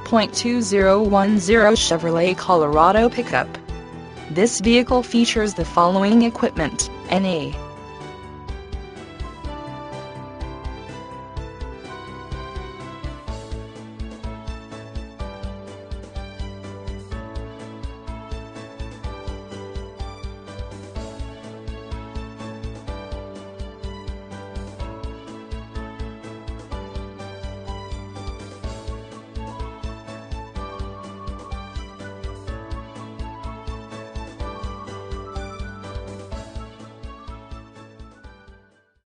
2010 Chevrolet Colorado pickup. This vehicle features the following equipment: NA